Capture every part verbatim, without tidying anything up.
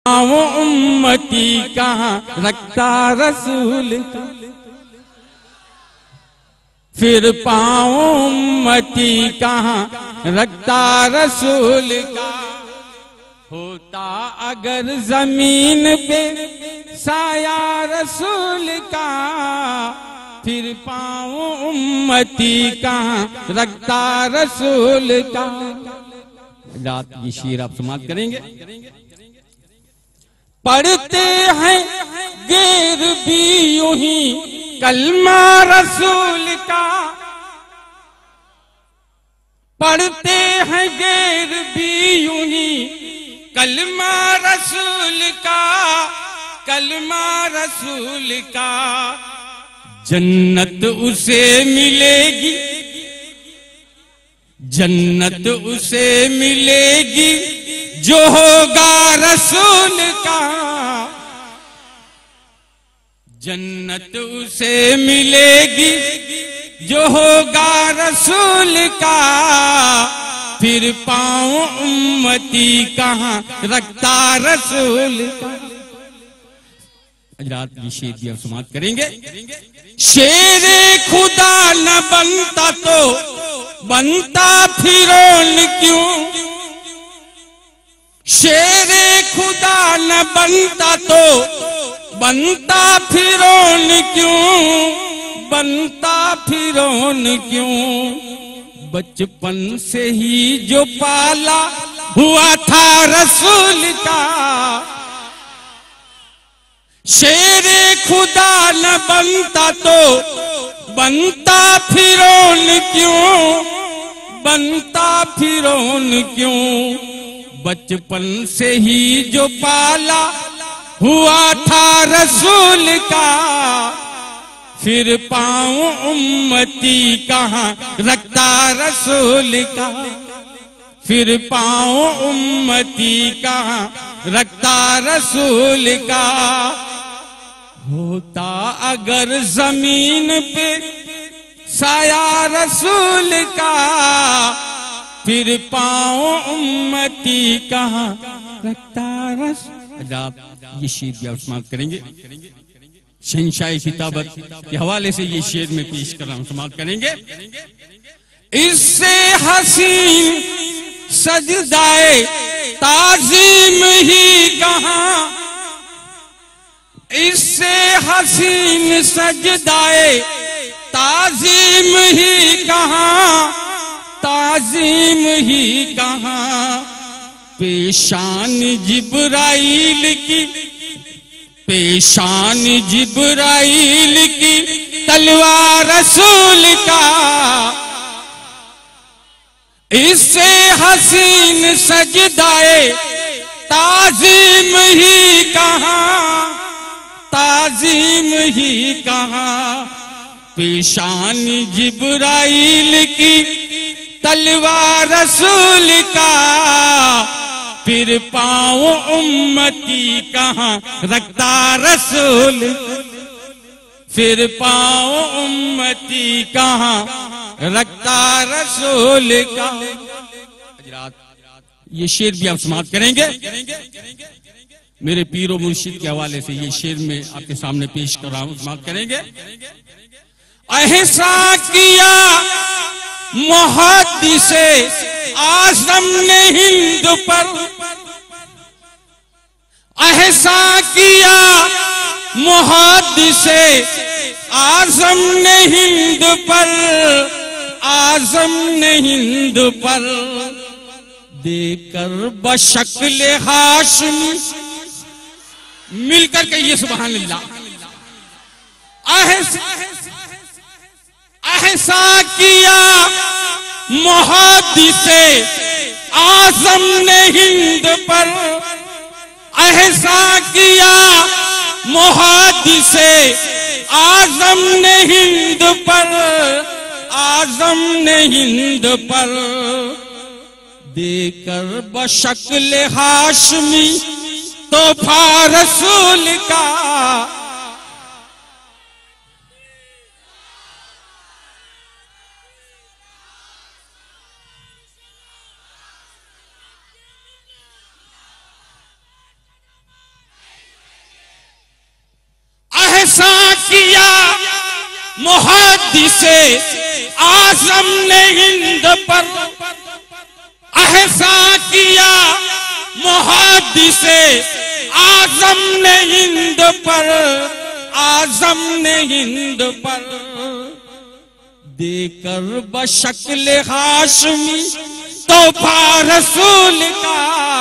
वो उम्मती कहाँ रखता रसूल का, फिर पाँव उम्मती कहाँ रखता रसूल का। होता अगर जमीन पे साया रसूल का, फिर पाँव उम्मती कहाँ रखता रसूल का। रात ये शेर आप समाप्त करेंगे। पढ़ते हैं गैर भी यूं ही कलमा रसूल का, पढ़ते हैं गैर भी यूं ही कलमा रसूल का, कलमा रसूल का। जन्नत उसे मिलेगी, जन्नत उसे मिलेगी जो होगा रसूल का, जन्नत उसे मिलेगी जो होगा रसूल का। फिर पाँव उम्मती कहाँ रखता रसूल का। रात की शेर की अब समाप्त करेंगे। शेरे खुदा न बनता तो बनता फिरौन क्यों, शेरे खुदा न बनता तो बनता फिरौन क्यों, बनता फिरौन क्यों। बचपन से ही जो पाला हुआ था रसूल का, शेरे खुदा न बनता तो बनता फिरौन क्यों, बनता फिरौन क्यों। बचपन से ही जो पाला हुआ था रसूल का, फिर पाँव उम्मती कहाँ रखता रसूल का, फिर पाँव उम्मती कहाँ रखता रसूल का। होता अगर जमीन पे साया रसूल का, फिर पाँव उम्मती कहाँ रखता रसूल। आप ये शेर भी आप समाप्त करेंगे। शहंशाह किताबत के हवाले से ये शेर में पेश कर रहा हूं, समाप्त करेंगे। इससे हसीन सजदाए ताजीम ही कहाँ, इससे हसीन सजदाए ताजीम ही कहाँ, ताजीम ही कहाँ। पेशान जिब्राइल की, पेशान जिब्राइल की तलवार रसूल का, इससे हसीन सजदाए ताजीम ही कहाँ, ताजीम ही कहाँ। पेशान जिब्राइल की तलवार रसूल का, फिर पाँव उम्मती कहाँ रखता रसूल, फिर पाँव उम्मती कहाँ रखता रसूल का। ये शेर भी आप समाप्त करेंगे। मेरे पीरो मुर्शिद के हवाले से ये शेर में आपके सामने पेश कर रहा हूं, समाप्त करेंगे। एहसा किया मुहद्दिसे आज़म ने हिंद पर, एहसा किया मुहद्दिसे आज़म ने हिंद पर, आज़म ने हिंद पर। देकर बशक्ल हाशमी, मिलकर कहिए सुभान अल्लाह। एहसा किया मुहद्दिसे आज़म ने हिंद पर, एहसा किया मुहद्दिसे आज़म ने हिंद पर, आज़म ने हिंद पर। देकर बशक्ल हाशमी तोहफा रसूल का, मुहद्दिसे आज़म ने हिंद पर एहसान किया। मुहद्दिसे आज़म ने हिंद पर, आज़म ने हिंद पर देकर बशक्ल हाशमी तोहफा रसूल का,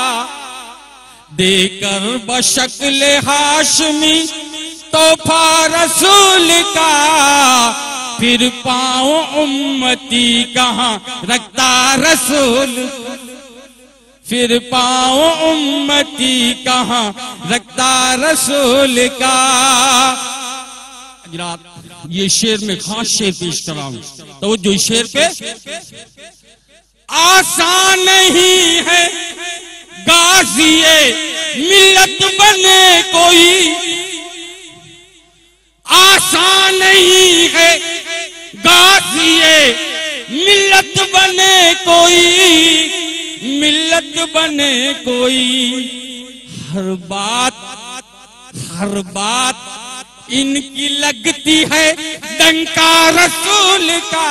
देकर बशक्ल हाशमी तोहफा रसूल का, फिर पाँव उम्मती कहाँ रखता रसूल, फिर पाँव उम्मती कहाँ रखता रसूल का। ये शेर में खास शेर पेश कर रहा हूं, तो जो शेर पे आसान नहीं है गाज़िए मिल्लत बने कोई, आसान नहीं है गाज़िए मिल्लत बने कोई, मिल्लत बने कोई। हर बात हर बात इनकी लगती है डंका रसूल का,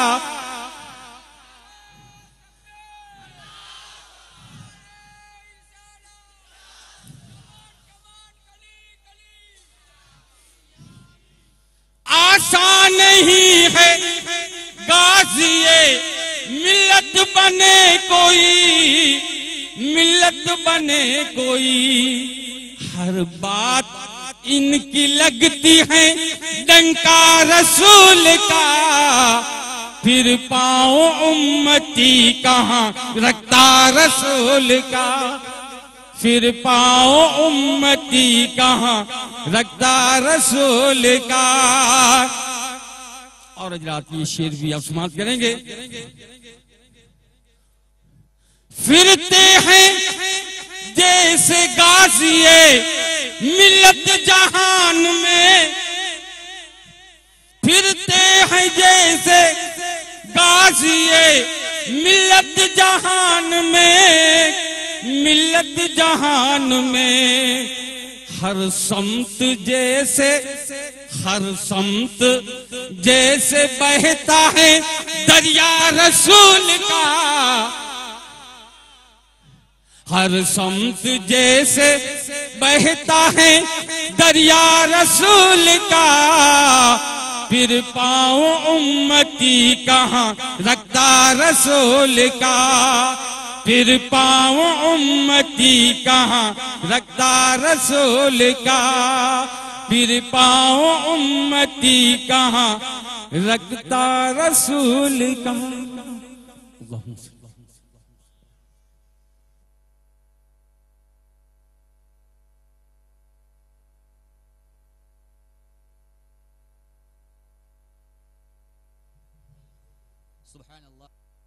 आसान नहीं है गाज़िए मिल्लत बने कोई, मिल्लत बने कोई। हर बात इनकी लगती है डंका रसूल का, फिर पाँव उम्मती कहाँ रखता रसूल का, फिर पाँव उम्मती कहाँ रखता रसूल का। और हज़रात ये शेर भी आप समाप्त करेंगे। फिरते हैं जैसे गाज़िए मिल्लत जहान में, फिरते हैं जैसे गाज़िए मिल्लत जहान में, मिल्लत जहान में। हर समत जैसे हर समत जैसे बहता है दरिया रसूल का, हर समत जैसे बहता है दरिया रसूल का, फिर पाँव उम्मती कहाँ रखता रसूल का, फिर पाँव उम्मती कहाँ रखता रसूल का, फिर पाँव उम्मती कहाँ रखता रसूल का। सुभान अल्लाह।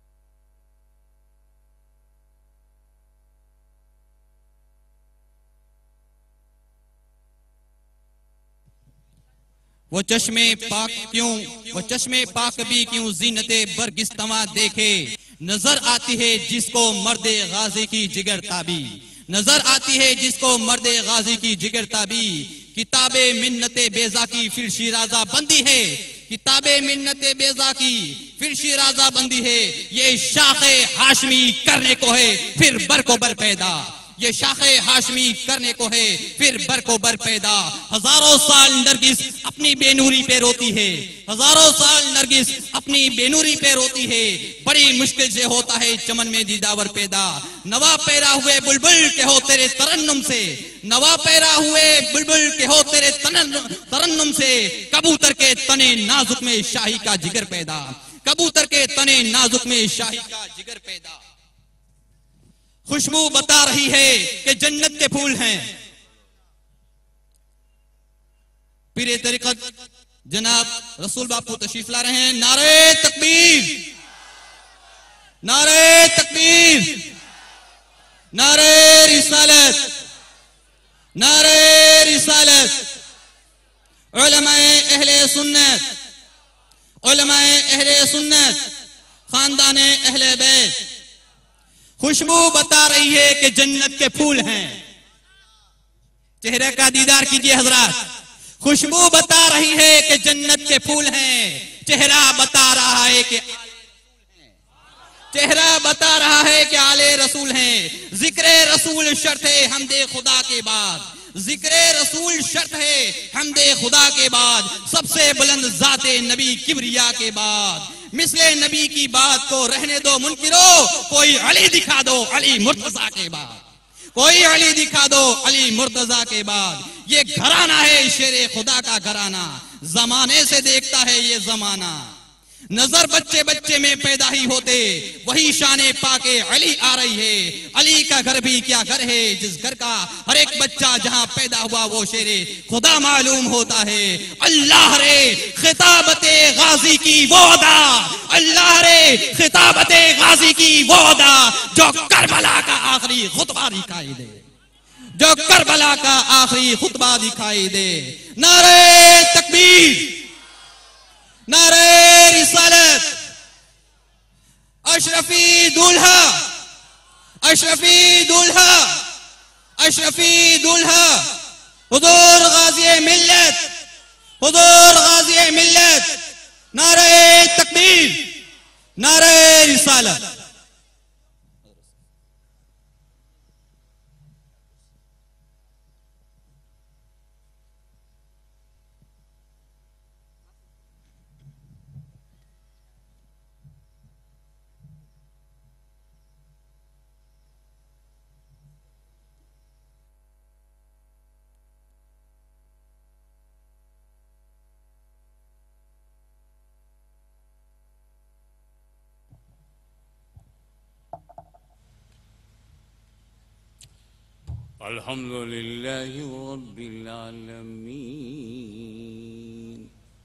वो चश्मे पाक क्यों, वो चश्मे पाक भी क्यों जीनते बरगिस्तवा देखे, नजर आती है जिसको मर्दे गाजी की जिगर ताबी, नजर आती है जिसको मर्दे गाजी की जिगर ताबी। किताबे मिन्नते बेजा की फिर शिराजा बंदी है, किताबे मिन्नते बेजा की फिर शिराजा बंदी है। ये शाखे हाशमी करने को है फिर बर को बर पैदा, ये शाखे हाशमी करने को है फिर बर को बर पैदा। हजारों साल नरगिस अपनी बेनूरी पे रोती है, हजारों साल नरगिस अपनी बेनूरी पे रोती है। बड़ी मुश्किल से होता है चमन में दीदावर पैदा। नवा पैरा हुए बुलबुल के हो तेरे तरन्नुम से, नवा पैरा हुए बुलबुल के हो तेरे तरन्नुम से। कबूतर के तने नाजुक में शाही का जिगर पैदा, कबूतर के तने नाजुक में शाही का जिगर पैदा। खुशबू बता रही है कि जन्नत के फूल हैं। पीरे तरीकत जनाब रसूल बापू तशरीफ ला रहे हैं। नारे तकबीर, नारे तकबीर, नारे रिसालत, नारे रिसालत। उलमाए अहले सुन्नत, उलमाए अहले सुन्नत, खानदाने अहले बैत। खुशबू बता रही है कि जन्नत के फूल हैं। चेहरे का दीदार कीजिए हजरात। खुशबू बता रही है कि जन्नत के फूल हैं, चेहरा बता रहा है कि चेहरा बता रहा है कि आले रसूल हैं। जिक्र रसूल शर्त है हमदे खुदा के बाद, जिक्र रसूल शर्त है हमदे खुदा के बाद, सबसे बुलंद जाते नबी किबरिया के बाद। मिसले नबी की बात को रहने दो मुनकिरो, कोई अली दिखा दो अली मुर्तजा के बाद, कोई अली दिखा दो अली मुर्तजा के बाद। ये घराना है शेरे खुदा का घराना, जमाने से देखता है ये जमाना। नजर बच्चे बच्चे में पैदा ही होते, वही शाने पाके अली आ रही है। अली का घर भी क्या घर है, जिस घर का हर एक बच्चा जहां पैदा हुआ वो शेरे खुदा मालूम होता है। अल्लाह रे खिताबते गाजी की वो अदा, अल्लाह रे खिताबते गाजी की वो अदा, जो करबला का आखिरी खुतबा दिखाई दे, जो करबला का आखिरी खुतबा दिखाई दे। नारे तकबीर, नारे रिसालत, अशरफी दूल्हा, अशरफी दूल्हा, अशरफी दूल्हा, हुजूर गाज़ी मिल्लत, हुजूर गाज़ी मिल्लत। नारे तकबीर, नारे रिसालत। अल्हम्दुलिल्लाहि रब्बिल आलमीन,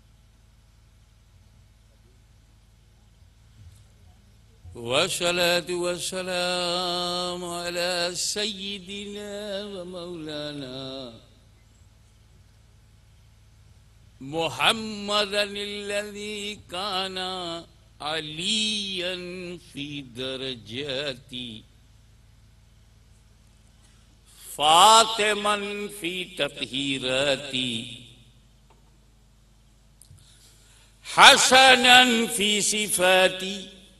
वस्सलातु वस्सलामु अला सय्यिदिना व मौलाना मुहम्मदिल्लज़ी काना अलियन फी दरजाती फातिमन फी तत्हीराती हसनन फी सिफाती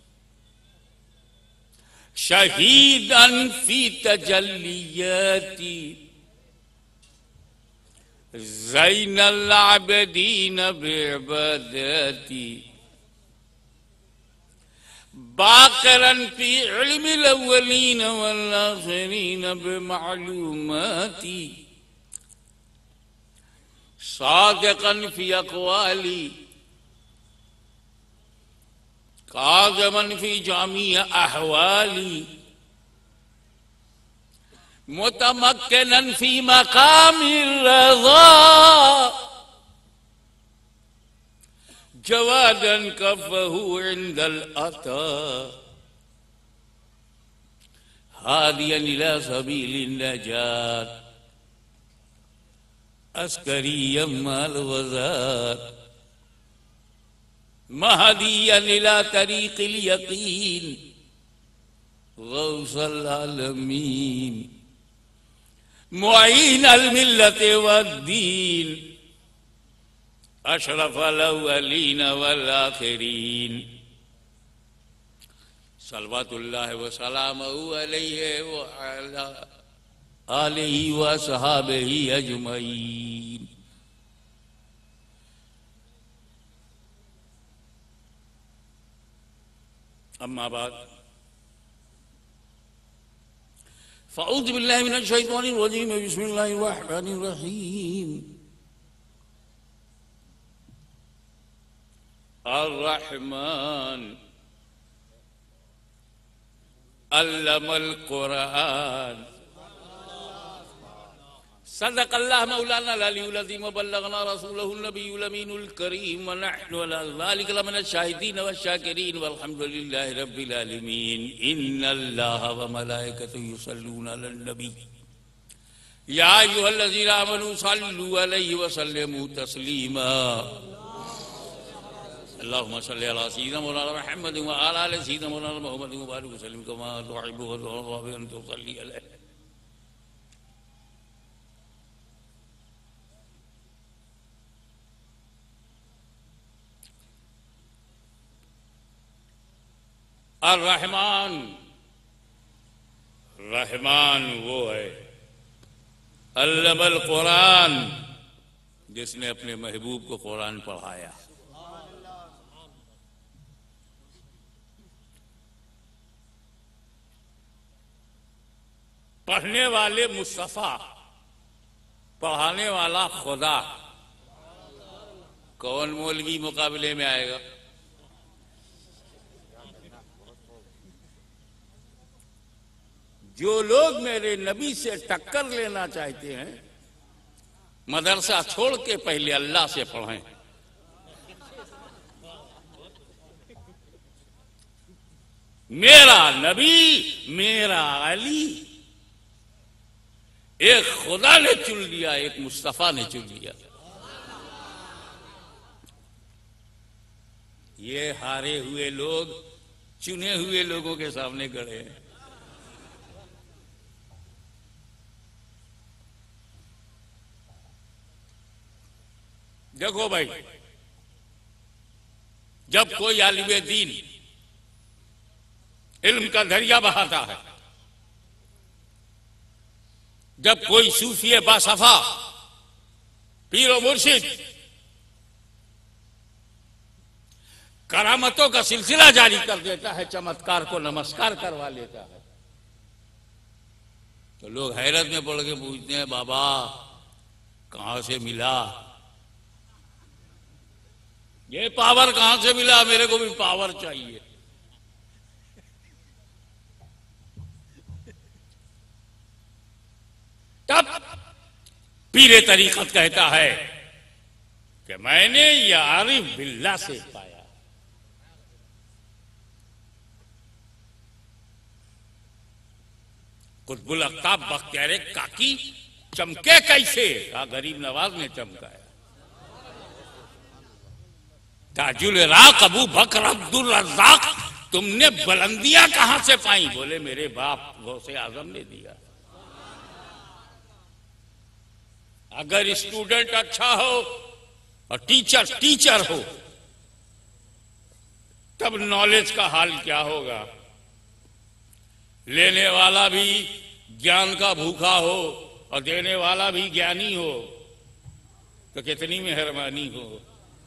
शहीदन फी तजल्लियाती ज़ैनल आबिदीन बिइबादती बाक़रन फी इल्मिल अव्वलीन वल आखिरीन बिमालूमाती सादिक़न फी अक़वाली काज़िमन फी जामी अहवाली मुतमक्किनन फी मक़ामिर रज़ा जवादन कफ़हु इंदल अता हादियन इला सबीलिन नजात अस्करियम माल वज़ात महदियन इला तरीक़िल यक़ीन गौसल आलमीन मुईनल मिल्लत वद्दीन अशरफल अव्वलीन वल आखिरीन सल्लल्लाहु व सलामुहु अलैहि व अला आलिहि व सहाबिहि अजमईन। अम्मा बाद फ़अऊज़ु बिल्लाहि मिनश शैतानिर रजीम बिस्मिल्लाहिर रहमानिर रहीम। अर्रहमान अल्लमल कुरान सदक़ल्लाहु मौलाना अल-अलीयुल अज़ीम व बल्लगना रसूलहुन नबियुल अमीनुल करीम व नहनु अला ज़ालिका लमिनश शाहिदीन व शाकिरीन वल्हम्दुलिल्लाहि रब्बिल आलमीन। इन्नल्लाहा व मलाइकतहु युसल्लूना अलन नबी या अय्युहल्लज़ीना आमनू सल्लु अलैहि व सल्लिमू तस्लीमा। अल्लाहुम्मा सल्लि अला सय्यिदिना मौलाना मुहम्मद व अला आलि सय्यिदिना मौलाना मुहम्मद व बारिक वसल्लिम कमा तुहिब्बु व तुर्ज़ा अन तुसल्ली अलैहि। और रहमान, रहमान वो है अल्लमल कुरान, जिसने अपने महबूब को कुरान पढ़ाया। पढ़ने वाले मुस्तफा, पढ़ाने वाला खुदा। कौन मौलवी मुकाबले में आएगा? जो लोग मेरे नबी से टक्कर लेना चाहते हैं, मदरसा छोड़ के पहले अल्लाह से पढ़ें। मेरा नबी, मेरा अली, एक खुदा ने चुन लिया, एक मुस्तफा ने चुन लिया। ये हारे हुए लोग चुने हुए लोगों के सामने खड़े हैं। देखो भाई, जब कोई आलिम दीन इल्म का दरिया बहाता है, जब कोई सूफी बासफा पीर मुर्शिद करामतों का सिलसिला जारी कर देता है, चमत्कार को नमस्कार करवा लेता है, तो लोग हैरत में पड़ के पूछते हैं, बाबा कहां से मिला ये पावर? कहां से मिला? मेरे को भी पावर चाहिए। तब पीरे तरीकत कहता है कि मैंने ये आरिफ बिल्ला से पाया। कुतुबुल अख्ताब बख्तियार काकी चमके कैसे? कहा गरीब नवाज ने चमकाया। ताजुल राक अबू बकर अब्दुल रज़्ज़ाक, तुमने बुलंदियां कहां से पाई? बोले मेरे बाप गौसे आजम ने दिया। अगर स्टूडेंट अच्छा हो और टीचर टीचर हो, तब नॉलेज का हाल क्या होगा? लेने वाला भी ज्ञान का भूखा हो और देने वाला भी ज्ञानी हो, तो कितनी मेहरबानी हो।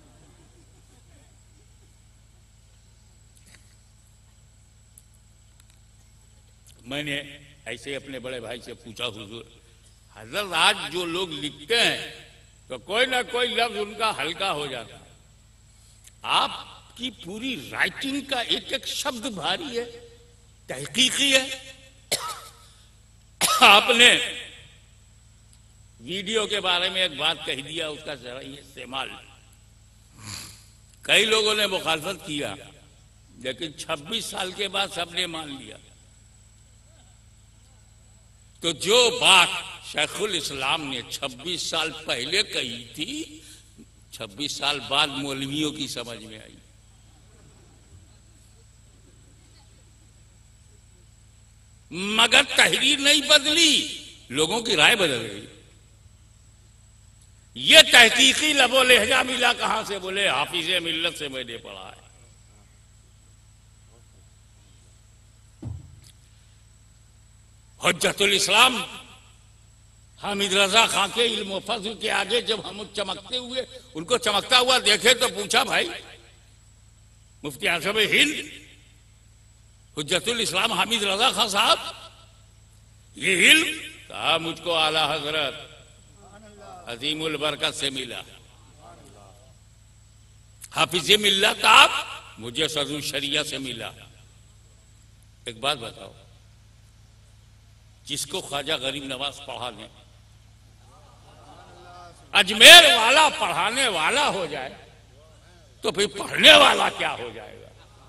मैंने ऐसे अपने बड़े भाई से पूछा, हुजूर हजरत आज जो लोग लिखते हैं तो कोई ना कोई लफ्ज उनका हल्का हो जाता है, आपकी पूरी राइटिंग का एक एक शब्द भारी है, तहकीकी है। आपने वीडियो के बारे में एक बात कह दिया, उसका जरा ही इस्तेमाल कई लोगों ने मुखालफत किया, लेकिन छब्बीस साल के बाद सबने मान लिया। तो जो बात शेखुल इस्लाम ने छब्बीस साल पहले कही थी, छब्बीस साल बाद मौलवियों की समझ में आई। मगर तहरीर नहीं बदली, लोगों की राय बदल गई। ये तहकीकी लबो लहजा मिला कहां से? बोले हाफिज़े मिल्लत से मैंने पढ़ा है। हुज्जतुल इस्लाम हामिद रजा खां के इल्म फज़्ल के आगे जब हम चमकते हुए उनको चमकता हुआ देखे तो पूछा, भाई मुफ्ती आज़म हिंद हुज्जतुल इस्लाम हामिद रजा खां साहब, ये इल्म? कहा मुझको आला हजरत अजीमुल बरकत से मिला। हाफिज़े मिल्लत आप, मुझे सदरुल शरिया से मिला। एक बात बताओ, जिसको ख्वाजा गरीब नवाज पढ़ा दें, अजमेर वाला पढ़ाने वाला हो जाए, तो फिर पढ़ने वाला क्या हो जाएगा?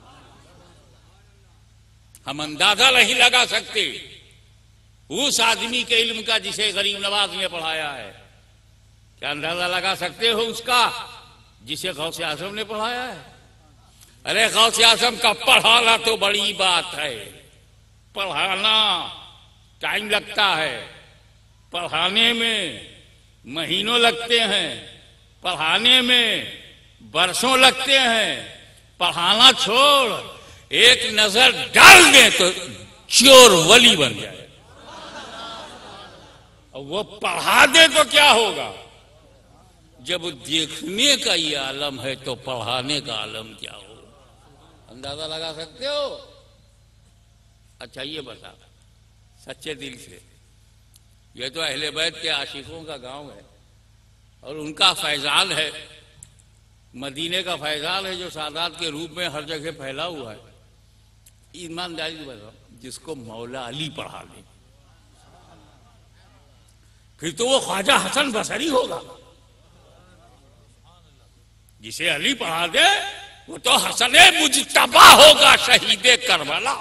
हम अंदाजा नहीं लगा सकते उस आदमी के इल्म का जिसे गरीब नवाज ने पढ़ाया है। क्या अंदाजा लगा सकते हो उसका जिसे गौसे आजम ने पढ़ाया है? अरे गौसे आजम का पढ़ाना तो बड़ी बात है, पढ़ाना टाइम लगता है, पढ़ाने में महीनों लगते हैं, पढ़ाने में बरसों लगते हैं। पढ़ाना छोड़, एक नजर डाल दें तो चोर वली बन जाए, और वो पढ़ा दे तो क्या होगा? जब देखने का ये आलम है तो पढ़ाने का आलम क्या होगा? अंदाजा लगा सकते हो? अच्छा ये बता सच्चे दिल से, ये तो अहले बैत के आशिकों का गांव है और उनका फैजान है, मदीने का फैजान है जो सादात के रूप में हर जगह फैला हुआ है। ईमानदारी से बताओ, जिसको मौला अली पढ़ा दे फिर तो वो ख्वाजा हसन बसरी होगा। जिसे अली पढ़ा दे वो तो हसन मुजतबा होगा, शहीद करबला।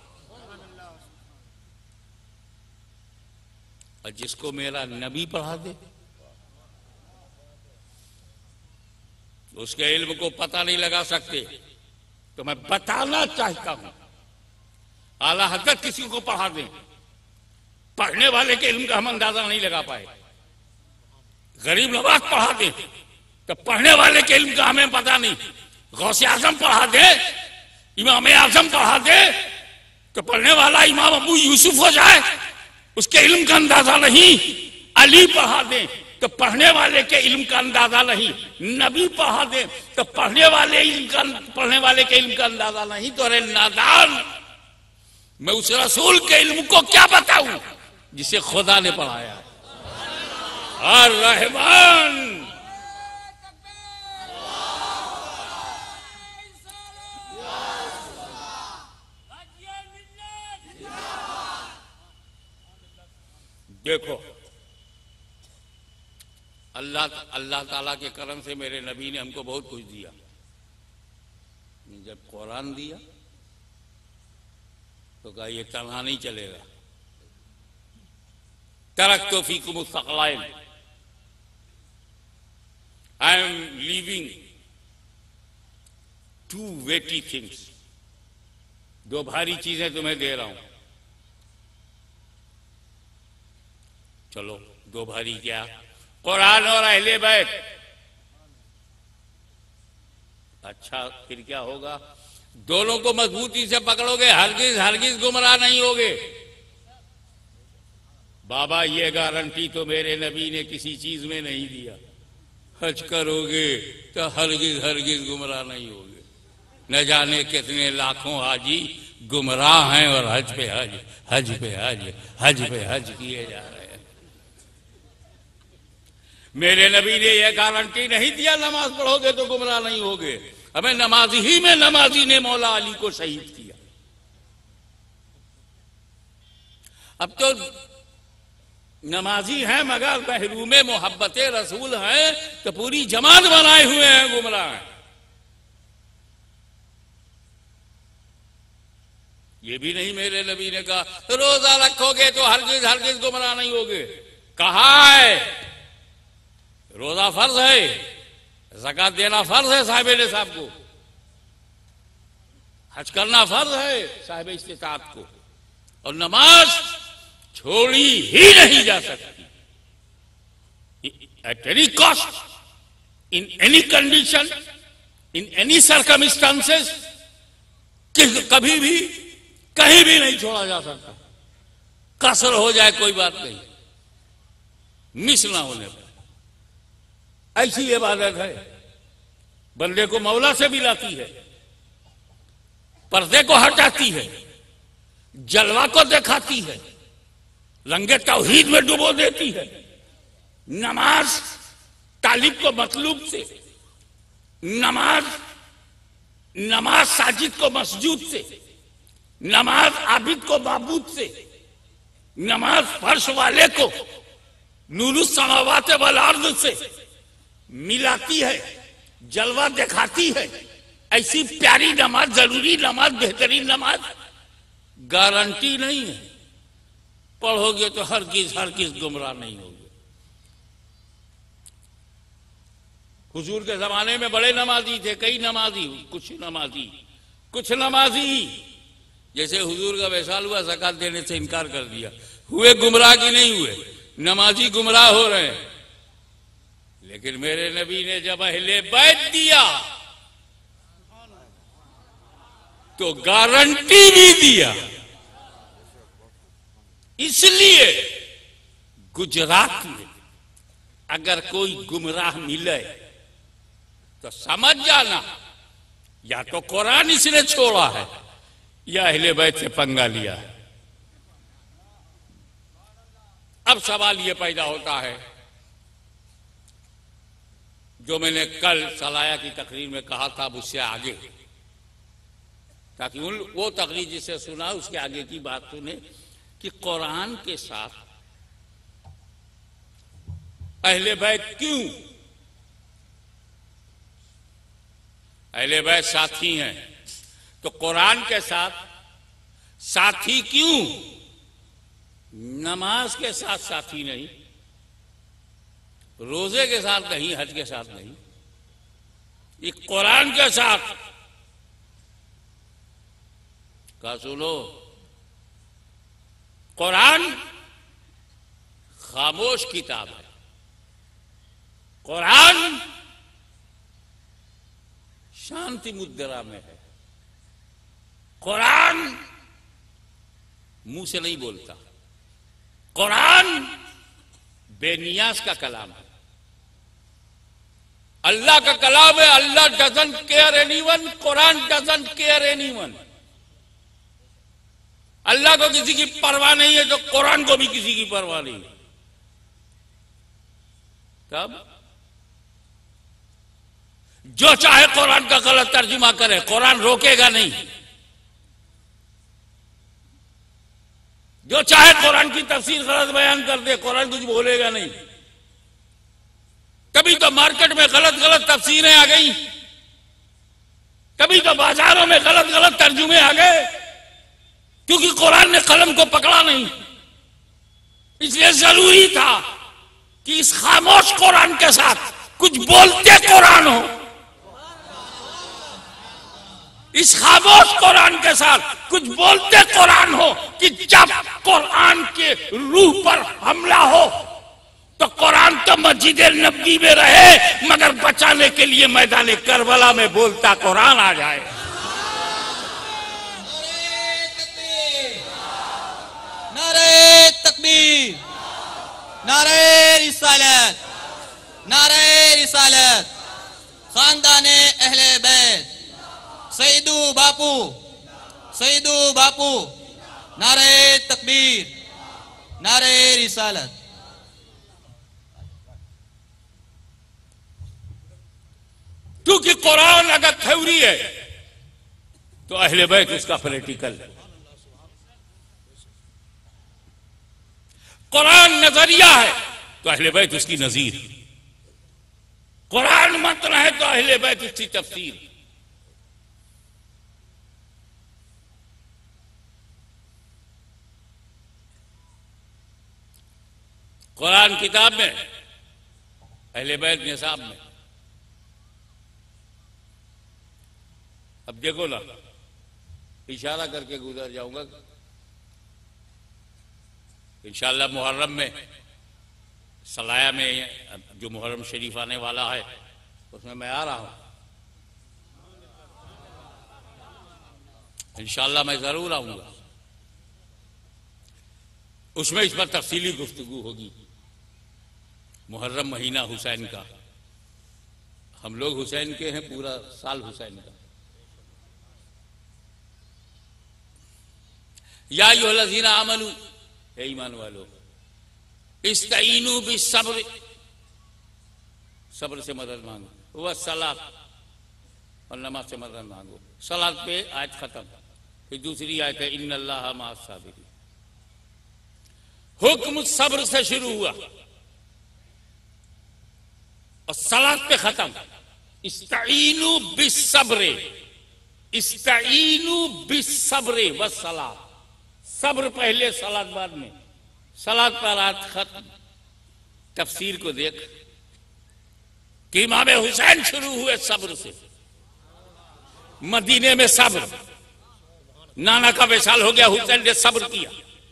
और जिसको मेरा नबी पढ़ा दे उसके इल्म को पता नहीं लगा सकते। तो मैं बताना चाहता हूं, आला हजरत किसी को पढ़ा दें, पढ़ने वाले के इल्म का हम अंदाजा नहीं लगा पाए। गरीब नवाज पढ़ा दें तो पढ़ने वाले के इल्म का हमें पता नहीं। गौसे आजम पढ़ा दे, इमाम आजम पढ़ा दे तो पढ़ने वाला इमाम अबू यूसुफ हो जाए, उसके इल्म का अंदाजा नहीं। अली पढ़ा दे तो पढ़ने वाले के इल्म का अंदाजा नहीं। नबी पढ़ा दे तो पढ़ने वाले इल्म का पढ़ने वाले के इल्म का अंदाजा नहीं। तो अरे नादान, मैं उस रसूल के इल्म को क्या बताऊं जिसे खुदा ने पढ़ाया? और रहमान देखो, अल्लाह अल्लाह ताला के करम से मेरे नबी ने हमको बहुत कुछ दिया। जब कुरान दिया तो कहा ये तन्हा नहीं चलेगा। तरक तो फीकुम सक़लाइन, I am leaving two weighty things, दो भारी चीजें तुम्हें दे रहा हूं। चलो दो भारी क्या? कुरान और अहले बैत। अच्छा फिर क्या होगा? दोनों को मजबूती से पकड़ोगे, हरगिज हरगिज गुमराह नहीं होगे। बाबा ये गारंटी तो मेरे नबी ने किसी चीज में नहीं दिया। हज करोगे तो हरगिज हरगिज गुमराह नहीं होगे। न जाने कितने लाखों हाजी गुमराह हैं और हज पे हज हज पे हज हज पे हज किए जा रहे हैं। मेरे नबी ने यह गारंटी नहीं दिया नमाज पढ़ोगे तो गुमराह नहीं होगे। हमें नमाजी ही में नमाजी ने मौला अली को शहीद किया। अब तो नमाजी हैं मगर महरूम मोहब्बत रसूल हैं तो पूरी जमात बनाए हुए हैं गुमराह हैं। ये भी नहीं मेरे नबी ने कहा रोजा रखोगे तो हरगिज हरगिज गुमराह नहीं होगे। कहा है रोजा फर्ज है, ज़कात देना फर्ज है साहिब निसाब को, हज करना फर्ज है साहिब इस्तिताअत को, और नमाज छोड़ी ही नहीं जा सकती at any cost, in any condition, in any circumstances. कभी भी कहीं भी नहीं छोड़ा जा सकता। कसर हो जाए कोई बात नहीं, मिस ना होने पर। ऐसी इबादत है, बंदे को मौला से मिलाती है, पर्दे को हटाती है, जलवा को दिखाती है, रंगे तौहीद में डुबो देती है। नमाज तालिब को मतलूब से, नमाज नमाज साजिद को मस्जूद से, नमाज आबिद को माबूद से, नमाज फर्श वाले को नूरुस समावात वल अर्द से मिलाती है, जलवा दिखाती है। ऐसी प्यारी नमाज, जरूरी नमाज, बेहतरीन नमाज गारंटी नहीं है। पढ़ोगे तो हर किस हर किस गुमराह नहीं होगे। हुजूर के जमाने में बड़े नमाजी थे, कई नमाजी, कुछ नमाजी कुछ नमाजी जैसे हुजूर का वैसाल हुआ, ज़कात देने से इनकार कर दिया, हुए गुमराह की नहीं हुए, नमाजी गुमराह हो रहे हैं। लेकिन मेरे नबी ने जब अहले बैत दिया तो गारंटी भी दिया। इसलिए गुजरात में अगर कोई गुमराह मिले तो समझ जाना या तो कुरान इसने छोड़ा है या अहले बैत से पंगा लिया है। अब सवाल यह पैदा होता है जो मैंने कल सलाया की तकरीर में कहा था, उससे आगे, ताकि उन वो तकरीर जिसे सुना उसके आगे की बात सुने कि कुरान के साथ अहले बैत क्यों, अहले बैत साथी हैं तो कुरान के साथ साथी क्यों, नमाज के साथ साथी नहीं, रोजे के साथ नहीं, हज के साथ नहीं, ये कुरान के साथ। कहा सुनो, कुरान खामोश किताब है, कुरान शांति मुद्रा में है, कुरान मुंह से नहीं बोलता, कुरान बेनियाज का कलाम है, अल्लाह का कलाम है। Allah doesn't care anyone, Quran doesn't care anyone. अल्लाह को किसी की परवाह नहीं है तो कुरान को भी किसी की परवाह नहीं है। तब जो चाहे कुरान का गलत तर्जुमा करे, कुरान रोकेगा नहीं। जो चाहे कुरान की तफसीर गलत बयान कर दे, कुरान कुछ बोलेगा नहीं। कभी तो मार्केट में गलत गलत तफसीरें आ गई, कभी तो बाजारों में गलत गलत तर्जुमे आ गए, क्योंकि कुरान ने कलम को पकड़ा नहीं। इसलिए जरूरी था कि इस खामोश कुरान के साथ कुछ बोलते कुरान हो, इस खामोश कुरान के साथ कुछ बोलते कुरान हो कि जब कुरान के रूह पर हमला हो तो कुरान तो मस्जिद नबी में रहे, मगर बचाने के लिए मैदान करबला में बोलता कुरान आ जाए। नारे तकबीर, नारे रिसालत, नारे रिसालत, खानदाने अहले बैत, सईदू बापू, सईदू बापू, नारे तकबीर, नारे रिसालत। क्योंकि कुरान अगर थ्योरी है तो अहले बैत उसका प्रैक्टिकल है। कुरान नजरिया है तो अहले बैत उसकी नजीर, कुरान मंत्र है तो अहले बैत उसकी तफसीर। कुरान किताब में, अहले बैत निसाब में। अब देखो ना, इशारा करके गुजर जाऊंगा, इंशाअल्लाह मुहर्रम में सलाया में जो मुहर्रम शरीफ आने वाला है उसमें मैं आ रहा हूं, इंशाअल्लाह मैं जरूर आऊंगा। उसमें इस पर तफसीली गुफ्तगू होगी। मुहर्रम महीना हुसैन का, हम लोग हुसैन के हैं, पूरा साल हुसैन का। या अय्युहल्लज़ीना आमनू, हे ईमान वालो, इस्तईनू बिस्सब्र, सब्र से मदद मांगो, व सलात, और नमाज से मदद मांगो। सलात पे आयत खत्म। फिर दूसरी आयत है इन्नल्लाहा मअस साबिरीन। हुक्म सब्र से शुरू हुआ और सलात पे खत्म। इस्तईनू बिस्सब्र, इस्तईनू बिस्सब्र व सलात। सब्र पहले, सलात बाद में। सलात पर आयत खत्म। तफसीर को देख कि इमाम हुसैन शुरू हुए सब्र से। मदीने में सब्र, नाना का विशाल हो गया, हुसैन ने सब्र किया।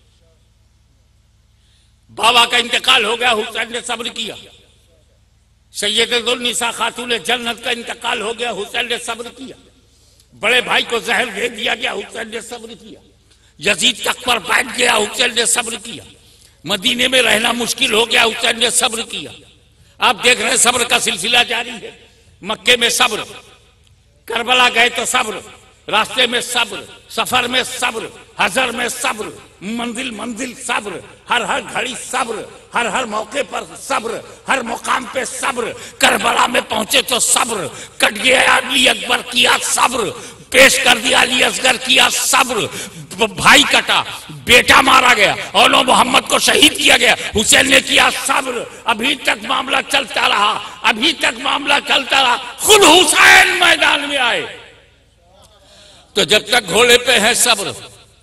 बाबा का इंतकाल हो गया, हुसैन ने सब्र किया। सैयदतुन निसा खातून जन्नत का इंतकाल हो गया, हुसैन ने सब्र किया। बड़े भाई को जहर दे दिया गया, हुसैन ने सब्र किया। यजीद तक पर बैठ गया, हुसैन ने सब्र किया। मदीने में रहना मुश्किल हो गया, हुसैन ने सब्र किया। आप देख रहे हैं सब्र का सिलसिला जारी है। मक्के में सब्र, करबला गए तो सब्र, रास्ते में सब्र, सफर में सब्र, हजर में सब्र, मंजिल मंजिल सब्र, हर हर घड़ी सब्र, हर हर मौके पर सब्र, हर मुकाम पे सब्र। करबला में पहुंचे तो सब्र, कट गया अली अकबर किया सब्र, पेश कर दिया अली असगर किया सब्र, भाई कटा, बेटा मारा गया, औलो मोहम्मद को शहीद किया गया, हुसैन ने किया सब्र। अभी तक मामला चलता रहा, अभी तक मामला चलता रहा। खुद हुसैन मैदान में आए तो जब तक घोड़े पे है सब्र,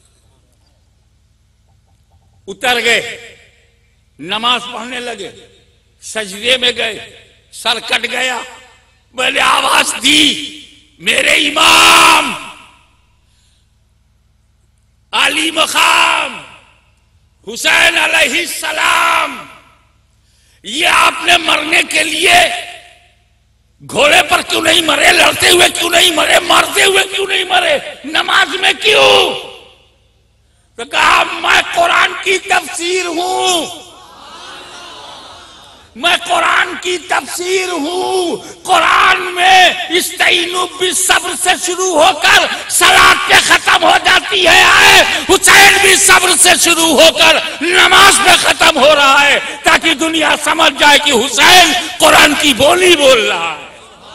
उतर गए, नमाज पढ़ने लगे, सजदे में गए, सर कट गया, मैंने आवाज दी, मेरे इमाम आली मकाम हुसैन अलैहिस्सलाम, ये आपने मरने के लिए घोड़े पर क्यों नहीं मरे, लड़ते हुए क्यों नहीं मरे, मरते हुए क्यों नहीं मरे, नमाज में क्यों? तो कहा मैं कुरान की तफसीर हूं, मैं कुरान की तफसीर हूं। कुरान में इस्ताइनु बिस्सब्र से शुरू होकर सलात पे खत्म हो जाती है, आए हुसैन भी सब्र से शुरू होकर नमाज पे खत्म हो रहा है, ताकि दुनिया समझ जाए कि हुसैन कुरान की बोली बोल रहा है।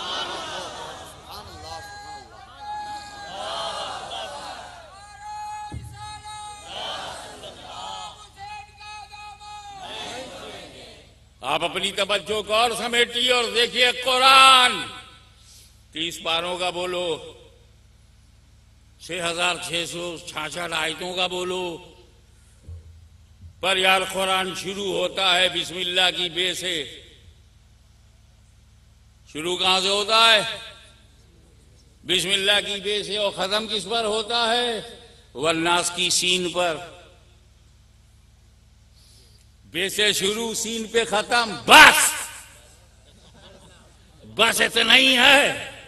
आप अपनी तवज्जो गौर समेटिए और देखिए कुरान तीस पारों का बोलो, छह हजार छह सौ छाछठ आयतों का बोलो, पर यार कुरान शुरू होता है बिस्मिल्लाह की बे से। शुरू कहां से होता है? बिस्मिल्लाह की बे से। और खत्म किस पर होता है? वन्नास की सीन पर। बे से शुरू, सीन पे खत्म, बस बस इतना ही है।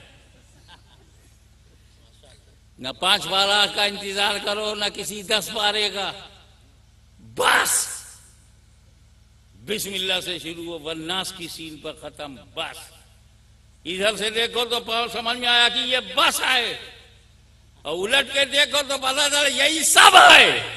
न पांच बारह का इंतजार करो, न किसी दस बारह का, बस बिस्मिल्लाह से शुरू हो, वन्नास की सीन पर खत्म, बस। इधर से देखो तो समझ में आया कि ये बस है, और उलट के देखो तो पता चला यही सब है।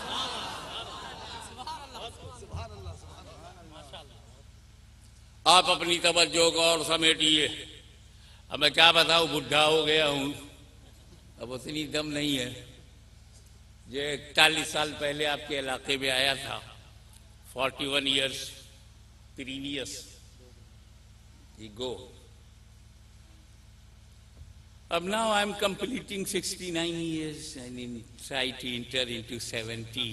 आप अपनी तवज्जो को और समेटिए। अब मैं क्या बताऊं, बुढ़ा हो गया हूं, अब उतनी दम नहीं है। जो इकतालीस साल पहले आपके इलाके में आया था, forty one years previous go, अब now I am completing sixty nine years and in try to enter into seventy.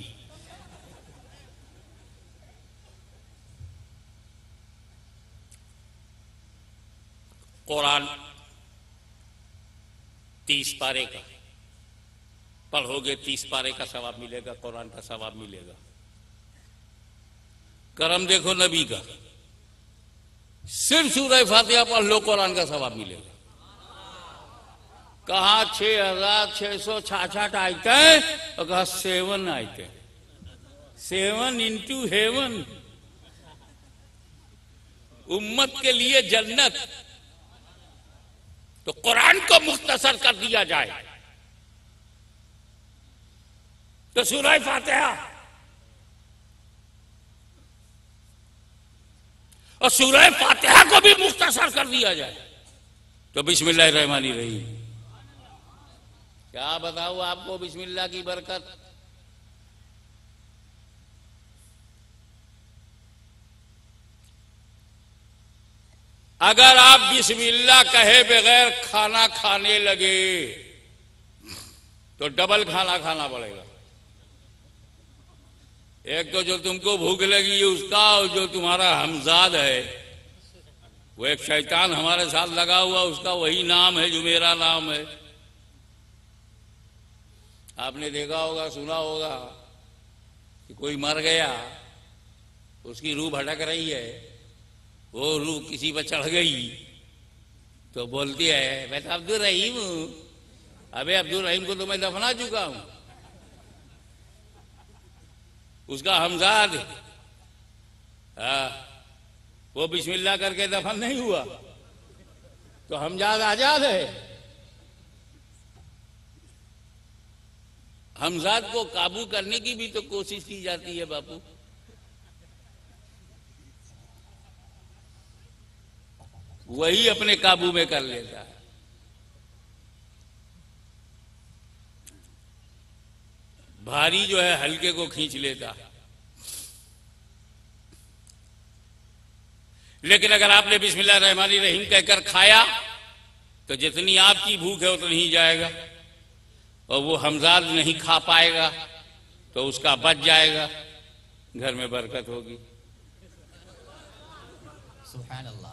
कुरान तीस पारे का पढ़ोगे, तीस पारे का सवाब मिलेगा, कुरान का सवाब मिलेगा। करम देखो नबी का, सिर्फ सूरह फातिहा पढ़ लो, कुरान का सवाब मिलेगा। कहा छह हजार छह सौ छाछठ आयते हैं, और कहा सेवन आयते, सेवन इंटू हेवन, उम्मत के लिए जन्नत। तो कुरान को मुख्तसर कर दिया जाए तो सूरह फातिहा, और सूरह फातिहा को भी मुख्तसर कर दिया जाए तो बिस्मिल्लाह रहमानी रहीम। क्या बताऊं आपको बिस्मिल्लाह की बरकत। अगर आप बिस्मिल्लाह कहे बगैर खाना खाने लगे तो डबल खाना खाना पड़ेगा। एक तो जो तुमको भूख लगी उसका, और जो तुम्हारा हमजाद है, वो एक शैतान हमारे साथ लगा हुआ, उसका वही नाम है जो मेरा नाम है। आपने देखा होगा, सुना होगा कि कोई मर गया, उसकी रूह भटक रही है, वो रूह किसी पर चढ़ गई तो बोलती है मैं तो अब्दुल रहीम हूं, अबे अब्दुल रहीम को तो मैं दफना चुका हूं, उसका हमजाद हाँ, वो बिस्मिल्लाह करके दफन नहीं हुआ तो हमजाद आजाद है। हमजाद को काबू करने की भी तो कोशिश की जाती है बापू। वही अपने काबू में कर लेता है। भारी जो है हल्के को खींच लेता है। लेकिन अगर आपने बिस्मिल्लाह रहमानी रहीम कहकर खाया तो जितनी आपकी भूख है उतनी ही जाएगा, और वो हमजाद नहीं खा पाएगा तो उसका बच जाएगा, घर में बरकत होगी। सुभान अल्लाह।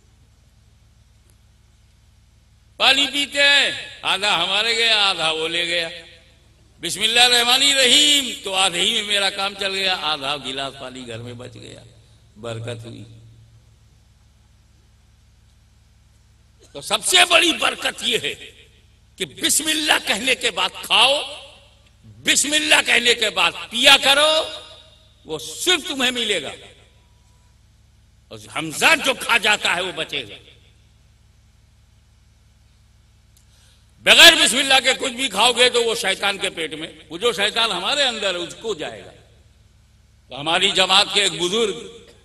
पानी पीते हैं, आधा हमारे गया आधा वो ले गया। बिस्मिल्लाह रहमानी रहीम तो आधे ही में मेरा काम चल गया, आधा गिलास पानी घर में बच गया, बरकत हुई। तो सबसे बड़ी बरकत यह है कि बिस्मिल्लाह कहने के बाद खाओ, बिस्मिल्लाह कहने के बाद पिया करो, वो सिर्फ तुम्हें मिलेगा, और हमजाद जो खा जाता है वो बचेगा। बगैर बिस्मिल्लाह के कुछ भी खाओगे तो वो शैतान के पेट में, वो जो शैतान हमारे अंदर है उसको जाएगा। तो हमारी जमात के एक बुजुर्ग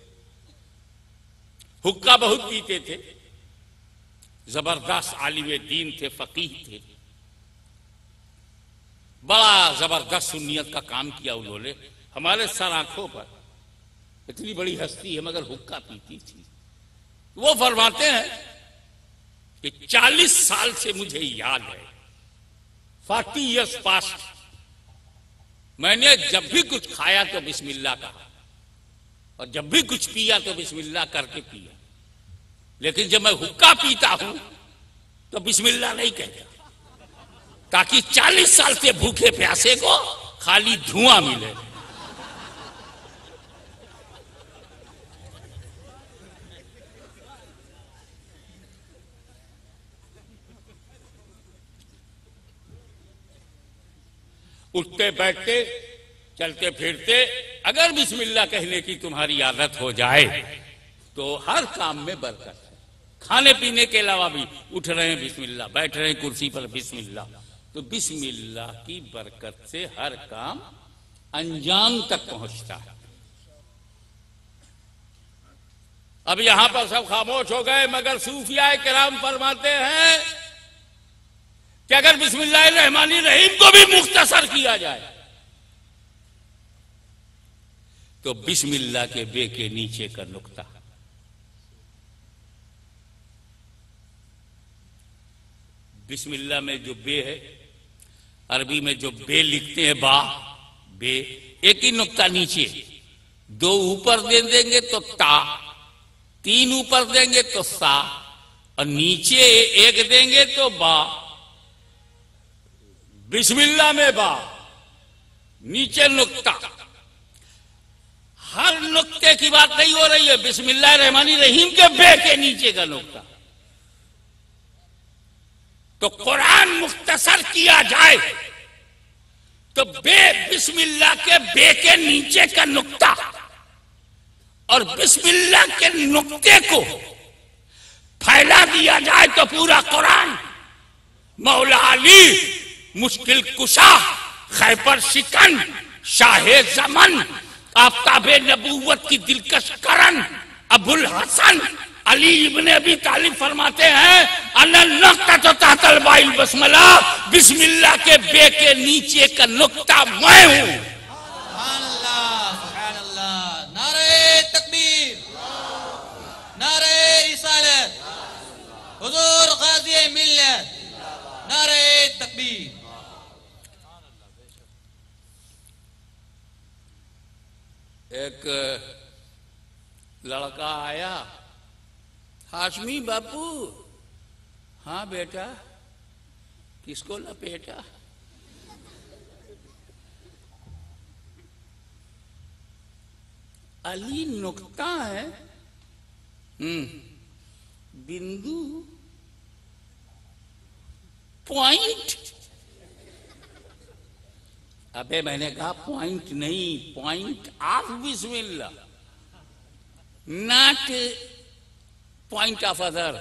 हुक्का बहुत पीते थे, जबरदस्त आलिम दीन थे, फकीह थे, बड़ा जबरदस्त सुन्नियत का काम किया उन्होंने हमारे सर आंखों पर। इतनी बड़ी हस्ती है मगर हुक्का पीती थी। वो फरमाते हैं कि चालीस साल से मुझे याद है, फोर्टी इयर्स पास्ट, मैंने जब भी कुछ खाया तो बिस्मिल्लाह कहा, और जब भी कुछ पिया तो बिस्मिल्लाह करके पिया। लेकिन जब मैं हुक्का पीता हूं तो बिस्मिल्लाह नहीं कहता, ताकि चालीस साल से भूखे प्यासे को खाली धुआं मिले। उठते बैठते चलते फिरते अगर बिस्मिल्लाह कहने की तुम्हारी आदत हो जाए तो हर काम में बरकत है। खाने पीने के अलावा भी उठ रहे हैं बिस्मिल्लाह, बैठ रहे हैं कुर्सी पर बिस्मिल्लाह, तो बिस्मिल्लाह की बरकत से हर काम अंजाम तक पहुंचता है। अब यहां पर सब खामोश हो गए, मगर सूफिया किराम फरमाते हैं कि अगर बिस्मिल्लाह रहमानी रहीम को भी मुख्तसर किया जाए तो बिस्मिल्लाह के बे के नीचे का नुक्ता, बिस्मिल्लाह में जो बे है, अरबी में जो बे लिखते हैं बा बे, एक ही नुक्ता नीचे, दो ऊपर दे देंगे तो ता, तीन ऊपर देंगे तो सा, और नीचे एक देंगे तो बा। बिस्मिल्लाह में बा, नीचे नुक्ता। हर नुक्ते की बात नहीं हो रही है, बिस्मिल्लाह रहमानी रहीम के बे के नीचे का नुक्ता। तो कुरान मुख्तसर किया जाए तो बे बिस्मिल्लाह के बे के नीचे का नुक्ता और बिस्मिल्लाह के नुक्ते को फैला दिया जाए तो पूरा कुरान मौला अली, मुश्किल कुशा, खैबर शिकन, शाहे जमन, आफ्ताबे नबूवत की दिलकश करन, अबुल हसन अली इब्ने अबी तालिब फरमाते हैं अनल नुक्ता तो तहतल बाइल बस्मला, बिस्मिल्लाह के बे के नीचे का नुक्ता मैं हूं। सुभान अल्लाह, सुभान अल्लाह। नारे तकबीर, नारे रिसालत, हुजूर गाज़ी मिल्लत, नारे तकबीर। एक लड़का आया, हाशमी बापू। हाँ बेटा, किसको लपेटा? अली नुक्ता है, हम्म, बिंदु, पॉइंट, अबे मैंने कहा पॉइंट नहीं, पॉइंट ऑफ बिस्मिल्लाह, नॉट पॉइंट ऑफ अदर।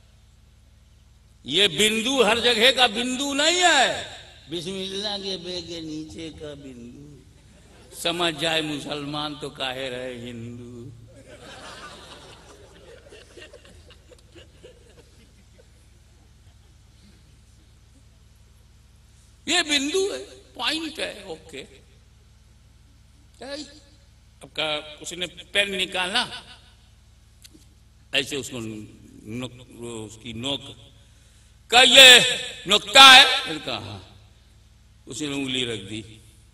ये बिंदु हर जगह का बिंदु नहीं है, बिस्मिल्लाह के बे के नीचे का बिंदु। समझ जाए मुसलमान तो काहे रहे हिंदू। ये बिंदु है, पॉइंट है, ओके। आपका उसने पेन निकाला, ऐसे उसको नुक, उसकी नोक का ये नुक्ता है, मैंने कहा हाँ। उसने उंगली रख दी,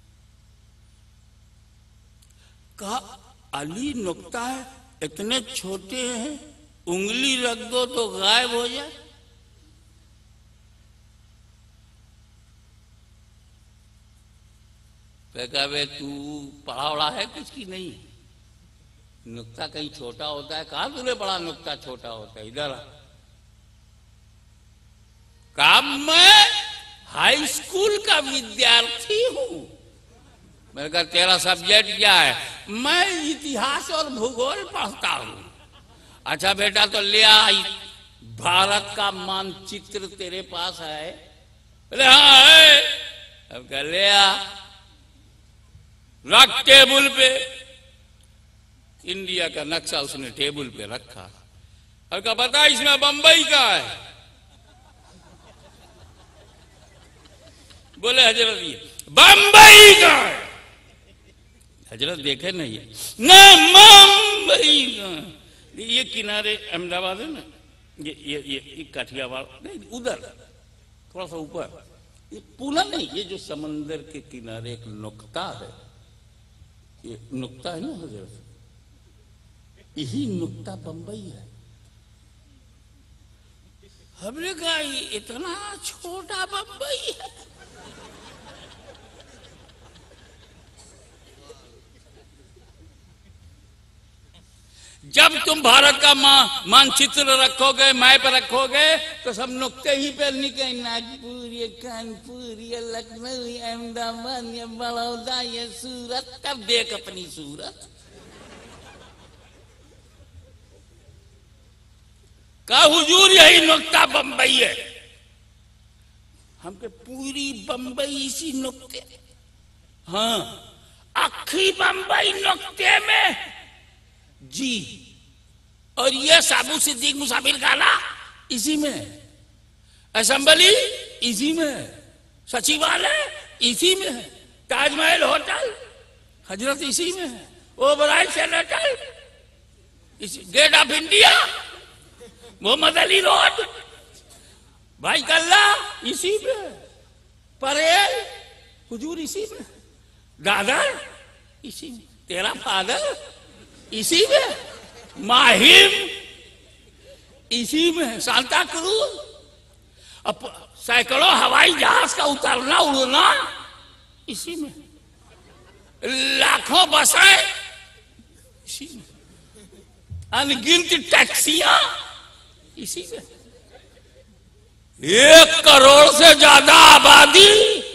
कहा अली नुक्ता है, इतने छोटे हैं, उंगली रख दो तो गायब हो जाए। कहा तू पढ़ा वढ़ा है कुछ की नहीं, नुक्ता कहीं छोटा होता है, कहा तूने बड़ा नुक्ता छोटा होता है, इधर आ। कहा मैं हाई स्कूल का विद्यार्थी हूं। मैंने कहा तेरा सब्जेक्ट क्या है? मैं इतिहास और भूगोल पढ़ता हूं। अच्छा बेटा तो ले आई, भारत का मानचित्र तेरे पास है? बोले हाँ है। अब कह ले आ, रख टेबल पे। इंडिया का नक्शा उसने टेबल पे रखा और कहा बता इसमें बंबई का है? बोले हजरत ये बंबई का है। हजरत देखे नहीं है ना, मुंबई का। ये किनारे अहमदाबाद है ना, ये ये ये, ये काठियावाड़ नहीं, उधर थोड़ा सा ऊपर, ये पूना नहीं, ये जो समंदर के किनारे एक नुक्ता है, ये नुक्ता है ना हजरत, यही नुक्ता बंबई है। हमने कहा ये इतना छोटा बंबई है। जब तुम भारत का मानचित्र रखोगे, मैप रखोगे, तो सब नुक्ते ही पे निकले, नागपुर, ये कानपुर, ये लखनऊ, ये अहमदाबाद, ये बड़ौदा, ये सूरत। तब देख अपनी सूरत का हुजूर, यही नुक्ता बंबई है। हमके पूरी बंबई इसी नुक्ते, हाँ अखी बंबई नुक्ते में जी। और ये साबु सिद्दीक मुसाफिर खाना इसी में है, असेंबली इसी में है, सचिवालय इसी में है, ताजमहल होटल हजरत इसी में है, ओबराय सेनेटल इसी, gate of India, Mohammed Ali road, भाई कल्ला इसी में है, परेल हुजूर इसी में, दादर इसी में, तेरा फादर इसी में, माहिम इसी में, सांता क्रूज, अब सैकड़ों हवाई जहाज का उतरना उड़ना इसी में, लाखों बसें इसी में, अनगिनत टैक्सियां इसी में, एक करोड़ से ज्यादा आबादी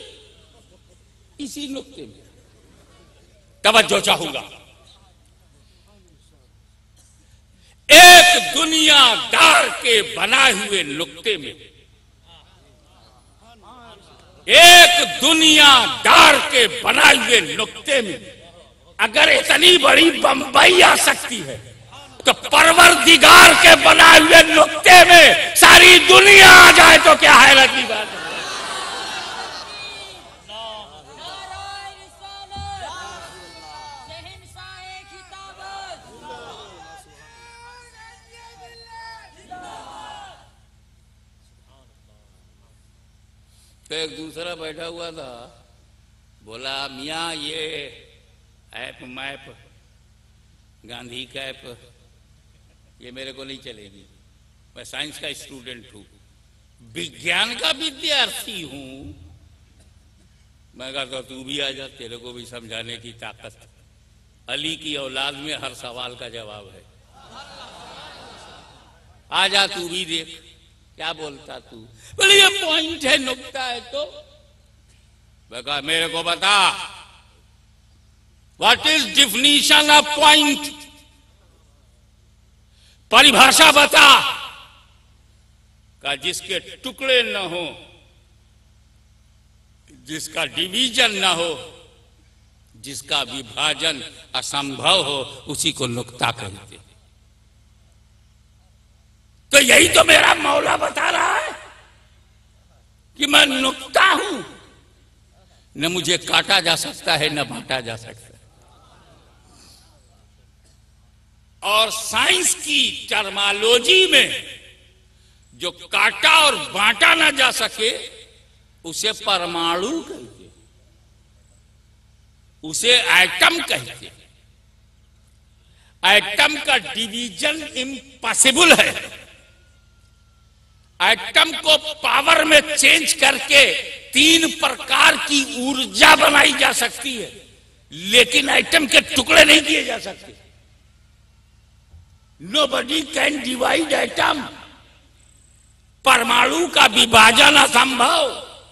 इसी नुक्ते में। तवज्जो चाहूंगा, एक दुनियादार के बनाए हुए नुक्ते में, एक दुनियादार के बनाए हुए नुक्ते में अगर इतनी बड़ी बंबई आ सकती है, तो परवरदिगार के बनाए हुए नुक्ते में सारी दुनिया आ जाए तो क्या हैरत की बात है। तो एक दूसरा बैठा हुआ था, बोला मियाँ ये ऐप मैप गांधी का ऐप ये मेरे को नहीं चलेगी, मैं साइंस का स्टूडेंट हूँ, विज्ञान का विद्यार्थी हूँ। मैं कहा तो तू भी आ जा, तेरे को भी समझाने की ताकत, अली की औलाद में हर सवाल का जवाब है, आ जा तू भी देख क्या बोलता तू। बोले ये पॉइंट है, नुक्ता है, तो मैं कहा मेरे को बता, what is definition of point, परिभाषा बता। का जिसके टुकड़े न हो, जिसका डिवीजन न हो, जिसका विभाजन असंभव हो, उसी को नुक्ता कहते। तो यही तो मेरा मौला बता रहा है कि मैं नुक्ता हूं, न मुझे काटा जा सकता है न बांटा जा सकता है। और साइंस की टर्मालॉजी में जो काटा और बांटा ना जा सके उसे परमाणु कहते, उसे एटम कहते। एटम का डिवीजन इम्पॉसिबल है। एटम को पावर में चेंज करके तीन प्रकार की ऊर्जा बनाई जा सकती है, लेकिन एटम के टुकड़े नहीं किए जा सकते। Nobody can divide atom. परमाणु का विभाजन असंभव।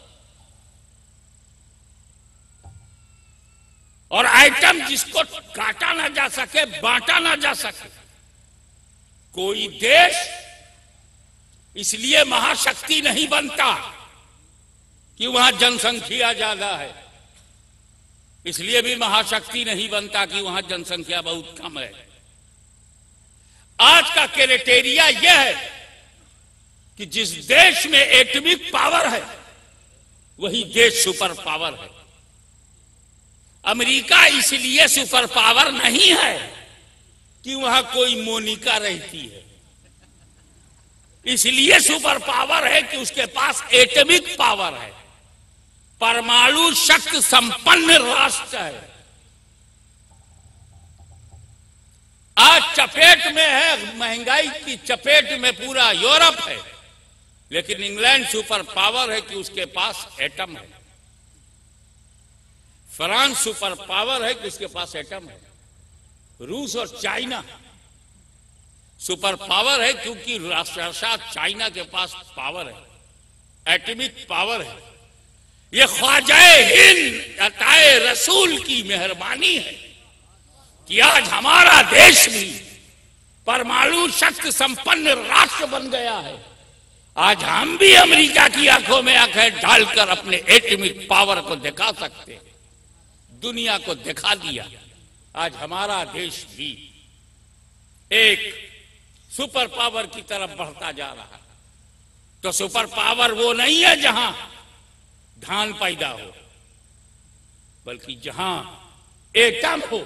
और एटम जिसको काटा ना जा सके, बांटा ना जा सके। कोई देश इसलिए महाशक्ति नहीं बनता कि वहां जनसंख्या ज्यादा है, इसलिए भी महाशक्ति नहीं बनता कि वहां जनसंख्या बहुत कम है। आज का क्राइटेरिया यह है कि जिस देश में एटॉमिक पावर है वही देश सुपर पावर है। अमेरिका इसलिए सुपर पावर नहीं है कि वहां कोई मोनिका रहती है, इसलिए सुपर पावर है कि उसके पास एटॉमिक पावर है, परमाणु शक्ति संपन्न राष्ट्र है। आज चपेट में है, महंगाई की चपेट में पूरा यूरोप है, लेकिन इंग्लैंड सुपर पावर है कि उसके पास एटम है। फ्रांस सुपर पावर है कि उसके पास एटम है। रूस और चाइना सुपर पावर है क्योंकि राष्ट्र चाइना के पास पावर है, एटॉमिक पावर है। ये ख्वाजाए हिंद अताए रसूल की मेहरबानी है कि आज हमारा देश भी परमाणु शक्ति संपन्न राष्ट्र बन गया है। आज हम भी अमेरिका की आंखों में आंखें डालकर अपने एटॉमिक पावर को दिखा सकते हैं। दुनिया को दिखा दिया। आज हमारा देश भी एक सुपर पावर की तरफ बढ़ता जा रहा है। तो सुपर पावर वो नहीं है जहां धान पैदा हो, बल्कि जहां एटम हो।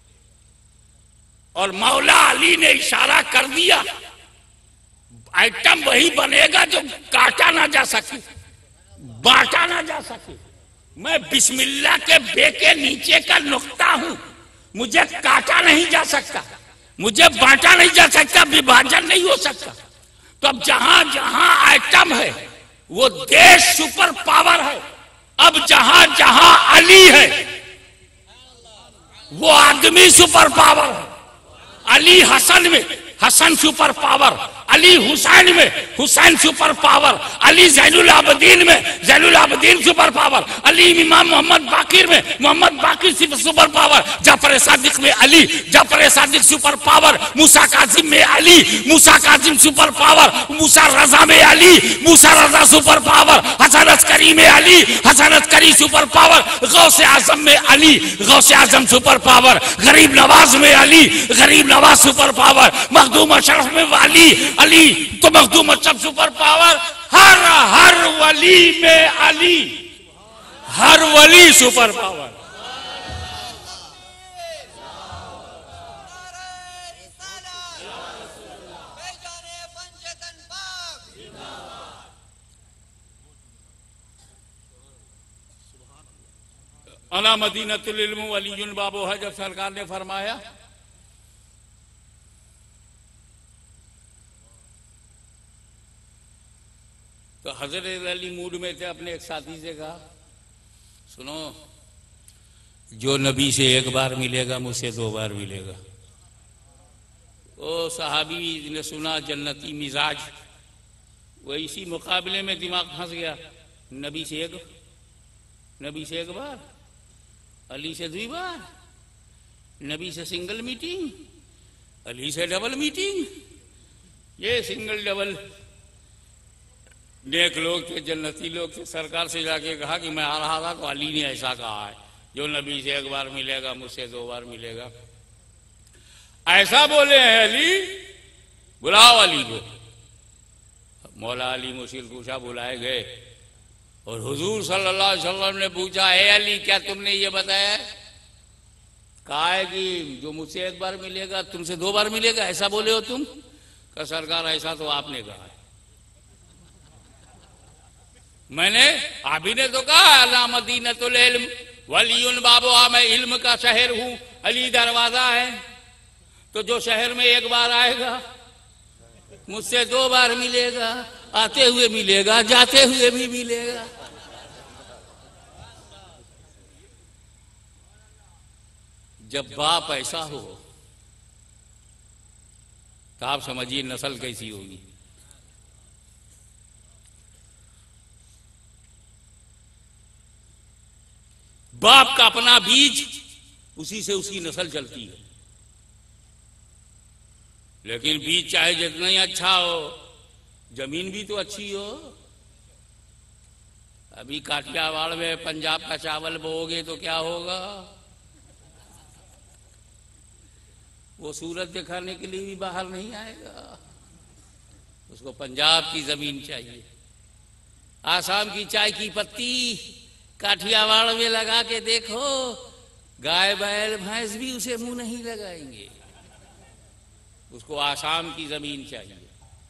और मौला अली ने इशारा कर दिया, एटम वही बनेगा जो काटा ना जा सके, बांटा ना जा सके। मैं बिस्मिल्लाह के बे के नीचे का नुक्ता हूं, मुझे काटा नहीं जा सकता, मुझे बांटा नहीं जा सकता, विभाजन नहीं हो सकता। तो अब जहां जहां एटम है वो देश सुपर पावर है। अब जहां जहां अली है वो आदमी सुपर पावर है। अली हसन में Hasan super power, Ali Hussain में Hussain super power, Ali Zainul Abideen में Zainul Abideen super power, Ali Imam Mohammad Baqir में Mohammad Baqir super power, Jafar Sadiq में Ali Jafar Sadiq super power, Musa Kazim में Ali Musa Kazim super power, Musa Raza में Ali Musa Raza super power, Hasan Askari में Ali Hasan Askari super power, Ghause Azam में Ali Ghause Azam super power, गरीब नवाज में Ali Garib Nawaz super power, Makhdoom Ashraf में Ali Ali तो Makhdoom Ashraf super power. हर हर वली में अली, हर वली सुपर पावर। अला मदीनतुल इल्म वलियुन बाबू है, जब सरकार ने फरमाया तो हजरत अली मूड में थे, अपने एक साथी से कहा, सुनो, जो नबी से एक बार मिलेगा मुझसे दो बार मिलेगा। ओ सहाबी ने सुना जन्नती मिजाज, वो इसी मुकाबले में दिमाग फंस गया। नबी से एक नबी से एक बार, अली से दुई बार, नबी से सिंगल मीटिंग, अली से डबल मीटिंग। ये सिंगल डबल नेक लोग थे, जन्नती लोग थे। सरकार से जाके कहा कि मैं आ रहा था तो अली ने ऐसा कहा है, जो नबी से एक बार मिलेगा मुझसे दो बार मिलेगा। ऐसा बोले हैं अली, बुलाओ अली को। मौला अली मुशील कुशा बुलाए गए और हुजूर सल्लल्लाहु अलैहि वसल्लम ने पूछा, ए अली क्या तुमने ये बताया? कहा है कि जो मुझसे एक बार मिलेगा तुमसे दो बार मिलेगा, ऐसा बोले हो तुम? कहा सरकार ऐसा तो आपने कहा है। मैंने आप ही ने तो कहा अला मदीनतुल इल्म वलियुन बाबुहा, मैं इल्म का शहर हूं, अली दरवाजा है। तो जो शहर में एक बार आएगा मुझसे दो बार मिलेगा, आते हुए मिलेगा, जाते हुए भी मिलेगा। जब बाप ऐसा हो तो आप समझिए नस्ल कैसी होगी। बाप का अपना बीज, उसी से उसकी नस्ल चलती है। लेकिन बीज चाहे जितना ही अच्छा हो, जमीन भी तो अच्छी हो। अभी काठियावाड़ में पंजाब का चावल बोओगे तो क्या होगा? वो सूरत दिखाने के लिए भी बाहर नहीं आएगा, उसको पंजाब की जमीन चाहिए। आसाम की चाय की पत्ती काठियावाड़ में लगा के देखो, गाय बैल भैंस भी उसे मुंह नहीं लगाएंगे, उसको आसाम की जमीन चाहिए।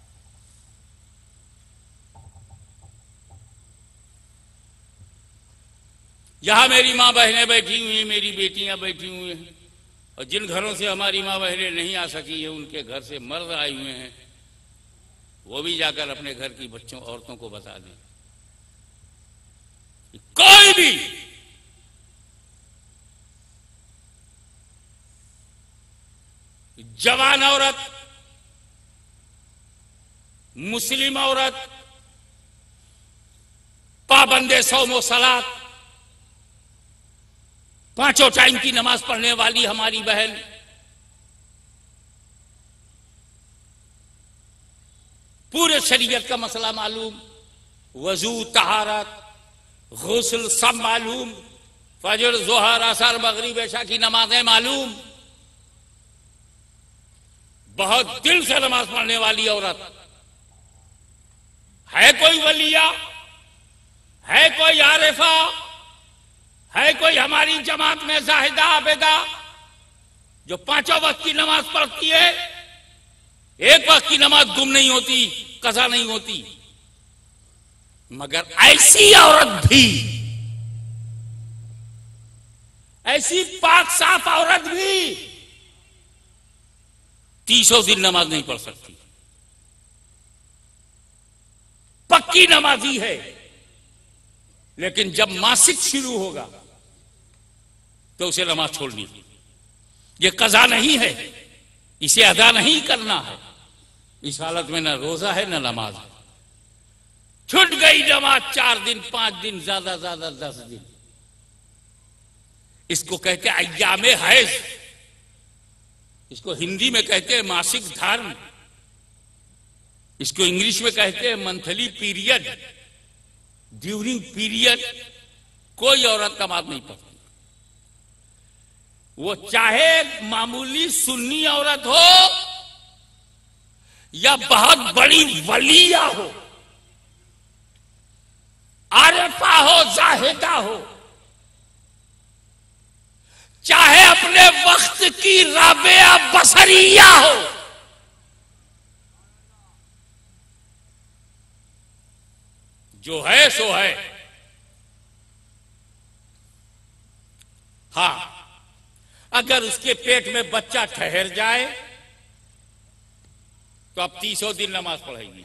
यहां मेरी मां बहनें बैठी हुई हैं, मेरी बेटियां बैठी हुई हैं, और जिन घरों से हमारी मां बहनें नहीं आ सकी है उनके घर से मर्द आए हुए हैं, वो भी जाकर अपने घर की बच्चों औरतों को बता दें, कोई भी जवान औरत, मुस्लिम औरत, पाबंदे सौमो सलात, पांचों टाइम की नमाज पढ़ने वाली हमारी बहन, पूरे शरीयत का मसला मालूम, वजू, तहारत, गुस्ल सब मालूम, फजर, जोहर, असर, मगरिब, इशा की नमाजें मालूम, बहुत दिल से नमाज पढ़ने वाली औरत है। कोई वलिया है, कोई आरिफा है, कोई हमारी जमात में जाहिदा आबिदा जो पांचों वक्त की नमाज पढ़ती है, एक वक्त की नमाज गुम नहीं होती, कज़ा नहीं होती। मगर ऐसी औरत भी, ऐसी पाक साफ औरत भी तीसों दिन नमाज नहीं पढ़ सकती। पक्की नमाजी है, लेकिन जब मासिक शुरू होगा तो उसे नमाज छोड़नी। ये कज़ा नहीं है, इसे अदा नहीं करना है। इस हालत में न रोजा है न नमाज है। छूट गई नमाज चार दिन, पांच दिन, ज्यादा ज्यादा दस दिन, इसको कहते हैं अय्यामे हैज, इसको हिंदी में कहते हैं मासिक धर्म, इसको इंग्लिश में कहते हैं मंथली पीरियड, ड्यूरिंग पीरियड कोई औरत नमाज नहीं पढ़ती। वो चाहे मामूली सुन्नी औरत हो या बहुत बड़ी वलिया हो, आरिफा हो, जाहिदा हो, चाहे अपने वक्त की राबिया बसरिया हो, जो है सो है। हां, अगर उसके पेट में बच्चा ठहर जाए तो अब तीसों दिन नमाज पढ़ेगी,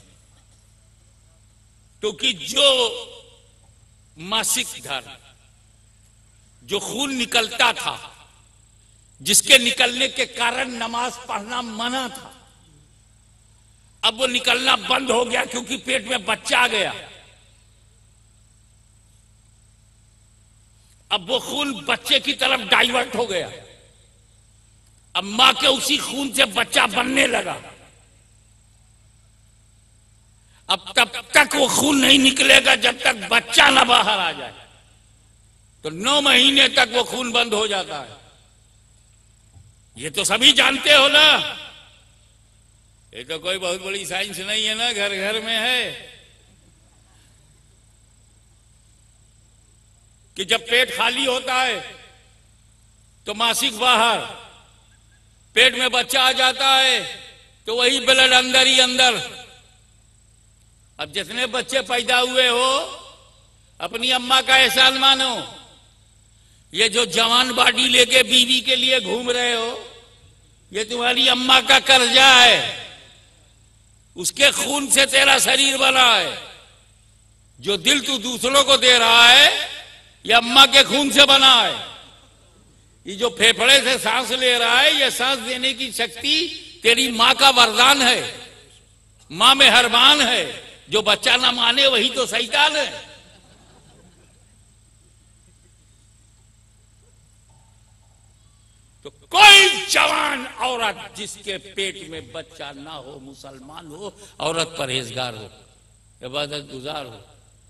क्योंकि जो मासिक धर्म, जो खून निकलता था, जिसके निकलने के कारण नमाज पढ़ना मना था, अब वो निकलना बंद हो गया क्योंकि पेट में बच्चा आ गया। अब वो खून बच्चे की तरफ डाइवर्ट हो गया। अब मां के उसी खून से बच्चा बनने लगा। अब तब तक वो खून नहीं निकलेगा जब तक बच्चा ना बाहर आ जाए। तो नौ महीने तक वो खून बंद हो जाता है। ये तो सभी जानते हो ना। ये तो कोई बहुत बड़ी साइंस नहीं है ना, घर घर में है कि जब पेट खाली होता है तो मासिक बाहर, पेट में बच्चा आ जाता है तो वही ब्लड अंदर ही अंदर। अब जितने बच्चे पैदा हुए हो अपनी अम्मा का एहसान मानो। ये जो जवान बॉडी लेके बीवी के लिए घूम रहे हो, ये तुम्हारी अम्मा का कर्जा है। उसके खून से तेरा शरीर बना है। जो दिल तू दूसरों को दे रहा है ये अम्मा के खून से बना है। ये जो फेफड़े से सांस ले रहा है, ये सांस देने की शक्ति तेरी मां का वरदान है। मां मेहरबान है। जो बच्चा ना माने वही तो शैतान है। तो कोई जवान औरत जिसके पेट में बच्चा ना हो, मुसलमान हो, औरत परहेजगार हो, इबादत गुजार हो,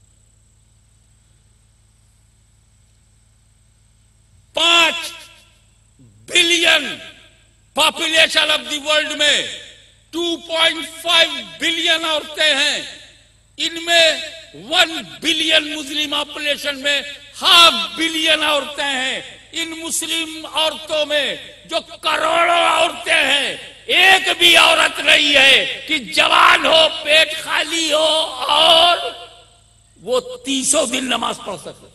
पांच billion population of the world में टू पॉइंट फाइव बिलियन औरतें हैं। इनमें वन बिलियन मुस्लिम पॉपुलेशन में हाफ बिलियन औरतें हैं। इन मुस्लिम औरतों में जो करोड़ों औरतें हैं, एक भी औरत नहीं है कि जवान हो, पेट खाली हो और वो तीसों दिन नमाज पढ़ सके।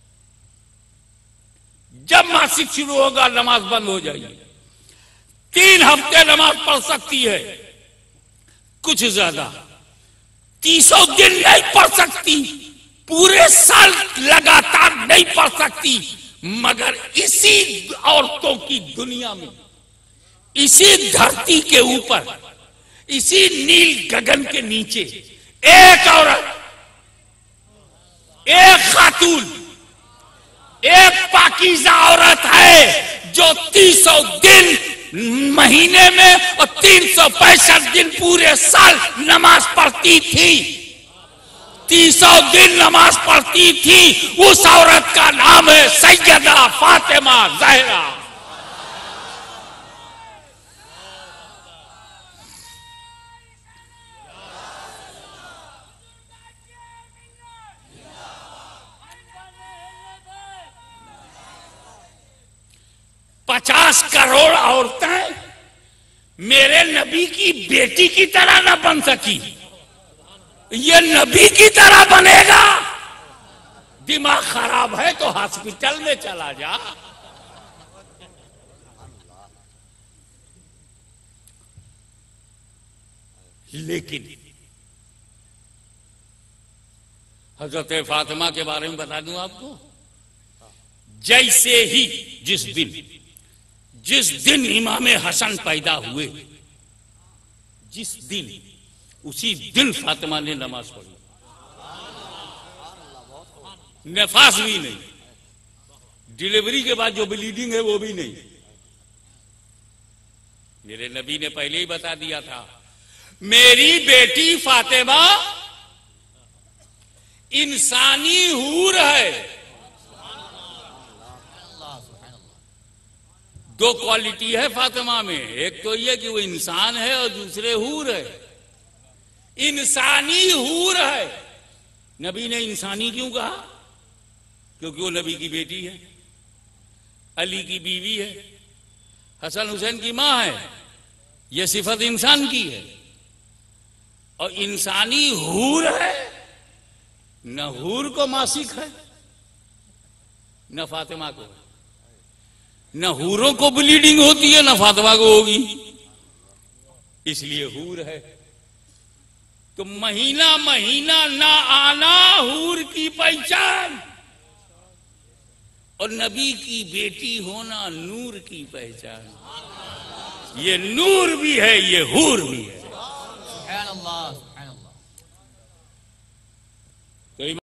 जब मासिक शुरू होगा नमाज बंद हो जाएगी। तीन हफ्ते नमाज पढ़ सकती है, कुछ ज्यादा। तीसों दिन नहीं पढ़ सकती, पूरे साल लगातार नहीं पढ़ सकती। मगर इसी औरतों की दुनिया में, इसी धरती के ऊपर, इसी नील गगन के नीचे एक औरत, एक खातून, एक पाकीज़ा औरत है जो तीसों दिन महीने में और तीन सौ पैंसठ दिन पूरे साल नमाज पढ़ती थी। तीसों दिन नमाज पढ़ती थी। उस औरत का नाम है सैयदा फातिमा ज़हरा। पचास करोड़ औरतें मेरे नबी की बेटी की तरह ना बन सकी, ये नबी की तरह बनेगा। दिमाग खराब है तो हॉस्पिटल में चला जा। लेकिन हजरत फातिमा के बारे में बता दूं आपको, जैसे ही जिस दिन जिस दिन इमाम हसन पैदा हुए, जिस दिन उसी दिन फातिमा ने नमाज पढ़ी। नफास भी नहीं, डिलीवरी के बाद जो ब्लीडिंग है वो भी नहीं। मेरे नबी ने पहले ही बता दिया था, मेरी बेटी फातिमा इंसानी हूर है। दो क्वालिटी है फातिमा में, एक तो ये कि वो इंसान है और दूसरे हूर है। इंसानी हूर है। नबी ने इंसानी क्यों कहा? क्योंकि वो नबी की बेटी है, अली की बीवी है, हसन हुसैन की मां है। ये सिफत इंसान की है। और इंसानी हूर है, न हूर को मासिक है न फातिमा को। न हूरों को ब्लीडिंग होती है न फातिमा को होगी, इसलिए हूर है। तो महीना महीना ना आना हूर की पहचान, और नबी की बेटी होना नूर की पहचान। ये नूर भी है, ये हूर भी है।